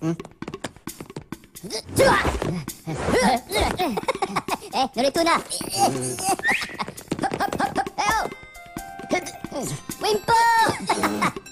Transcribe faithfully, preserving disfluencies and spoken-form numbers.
Eh, non le tuna. Hop, hop, hop, hop. Eh oh. Wimpo.